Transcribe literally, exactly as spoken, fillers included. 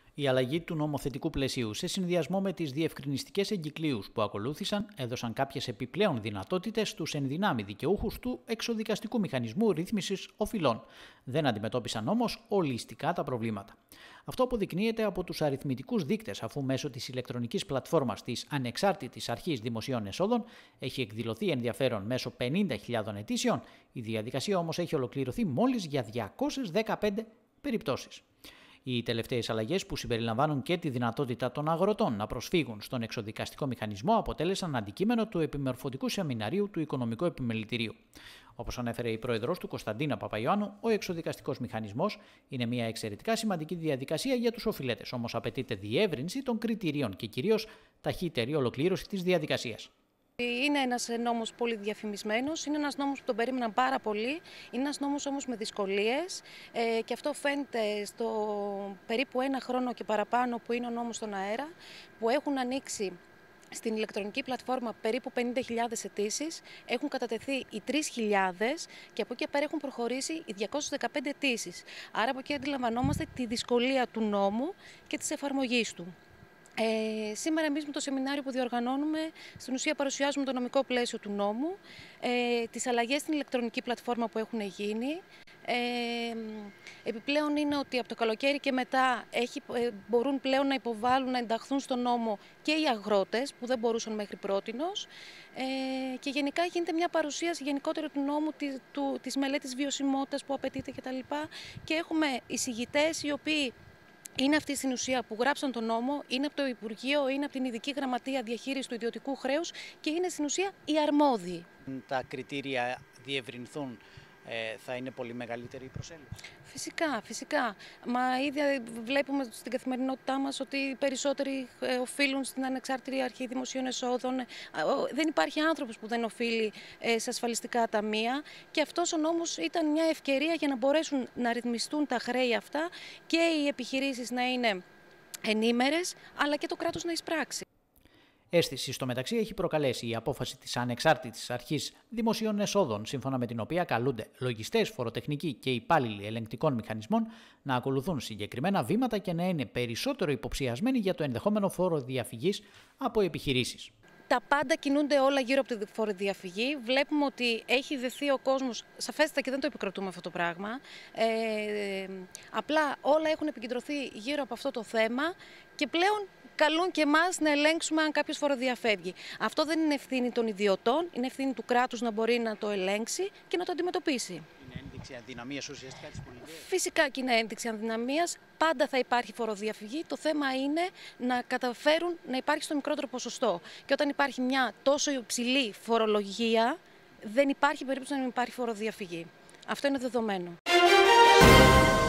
Η αλλαγή του νομοθετικού πλαισίου σε συνδυασμό με τις διευκρινιστικές εγκυκλίους που ακολούθησαν έδωσαν κάποιες επιπλέον δυνατότητες στους ενδυνάμει δικαιούχους του εξοδικαστικού μηχανισμού ρύθμισης οφειλών. Δεν αντιμετώπισαν όμως ολιστικά τα προβλήματα. Αυτό αποδεικνύεται από τους αριθμητικούς δείκτες, αφού μέσω της ηλεκτρονικής πλατφόρμας της Ανεξάρτητης Αρχής Δημοσίων Εσόδων έχει εκδηλωθεί ενδιαφέρον μέσω πενήντα χιλιάδων αιτήσεων, η διαδικασία όμως έχει ολοκληρωθεί μόλις για διακόσιες δεκαπέντε περιπτώσεις. Οι τελευταίες αλλαγές, που συμπεριλαμβάνουν και τη δυνατότητα των αγροτών να προσφύγουν στον εξοδικαστικό μηχανισμό, αποτέλεσαν αντικείμενο του επιμορφωτικού σεμιναρίου του Οικονομικού Επιμελητηρίου. Όπως ανέφερε η πρόεδρος του, Κωνσταντίνα Παπαϊωάννου, ο εξοδικαστικός μηχανισμός είναι μια εξαιρετικά σημαντική διαδικασία για τους οφειλέτες, όμως απαιτείται διεύρυνση των κριτηρίων και κυρίως ταχύτερη ολοκλήρωση της διαδικασίας. Είναι ένας νόμος πολύ διαφημισμένος, είναι ένας νόμος που τον περίμεναν πάρα πολύ, είναι ένας νόμος όμως με δυσκολίες ε, και αυτό φαίνεται στο περίπου ένα χρόνο και παραπάνω που είναι ο νόμος στον αέρα, που έχουν ανοίξει στην ηλεκτρονική πλατφόρμα περίπου πενήντα χιλιάδες αιτήσεις, έχουν κατατεθεί οι τρεις χιλιάδες και από εκεί πέρα έχουν προχωρήσει οι διακόσιες δεκαπέντε αιτήσεις. Άρα από εκεί αντιλαμβανόμαστε τη δυσκολία του νόμου και της εφαρμογής του. Ε, σήμερα εμείς με το σεμινάριο που διοργανώνουμε στην ουσία παρουσιάζουμε το νομικό πλαίσιο του νόμου, ε, τις αλλαγές στην ηλεκτρονική πλατφόρμα που έχουν γίνει. Ε, επιπλέον είναι ότι από το καλοκαίρι και μετά έχει, ε, μπορούν πλέον να υποβάλουν, να ενταχθούν στον νόμο και οι αγρότες που δεν μπορούσαν μέχρι πρότινος, ε, και γενικά γίνεται μια παρουσίαση γενικότερα του νόμου, της, του, της μελέτης βιωσιμότητας που απαιτείται κτλ. Και έχουμε εισηγητές οι οποίοι είναι αυτοί στην ουσία που γράψαν τον νόμο, είναι από το Υπουργείο, είναι από την Ειδική Γραμματεία Διαχείρισης του Ιδιωτικού Χρέους και είναι στην ουσία οι αρμόδιοι. Τα κριτήρια διευρυνθούν, ε, θα είναι πολύ μεγαλύτερη η προσέλευση. Φυσικά, φυσικά. Μα ήδη βλέπουμε στην καθημερινότητά μας ότι οι περισσότεροι οφείλουν στην Ανεξάρτητη Αρχή Δημοσίων Εσόδων. Δεν υπάρχει άνθρωπος που δεν οφείλει σε ασφαλιστικά ταμεία και αυτός ο νόμος ήταν μια ευκαιρία για να μπορέσουν να ρυθμιστούν τα χρέη αυτά και οι επιχειρήσεις να είναι ενήμερες, αλλά και το κράτος να εισπράξει. Αίσθηση στο μεταξύ έχει προκαλέσει η απόφαση της Ανεξάρτητης Αρχής Δημοσίων Εσόδων, σύμφωνα με την οποία καλούνται λογιστές, φοροτεχνικοί και υπάλληλοι ελεγκτικών μηχανισμών να ακολουθούν συγκεκριμένα βήματα και να είναι περισσότερο υποψιασμένοι για το ενδεχόμενο φοροδιαφυγής από επιχειρήσεις. Τα πάντα κινούνται όλα γύρω από τη φοροδιαφυγή. Βλέπουμε ότι έχει δεθεί ο κόσμος, σαφέστατα και δεν το επικροτούμε αυτό το πράγμα. Ε, απλά όλα έχουν επικεντρωθεί γύρω από αυτό το θέμα και πλέον καλούν και εμάς να ελέγξουμε αν κάποιος φοροδιαφεύγει. Αυτό δεν είναι ευθύνη των ιδιωτών, είναι ευθύνη του κράτους να μπορεί να το ελέγξει και να το αντιμετωπίσει. Είναι ένδειξη αδυναμίας ουσιαστικά της πολιτικής. Φυσικά και είναι ένδειξη αδυναμίας. Πάντα θα υπάρχει φοροδιαφυγή. Το θέμα είναι να καταφέρουν να υπάρχει στο μικρότερο ποσοστό. Και όταν υπάρχει μια τόσο υψηλή φορολογία, δεν υπάρχει περίπτωση να μην υπάρχει φοροδιαφυγή. Αυτό είναι δεδομένο.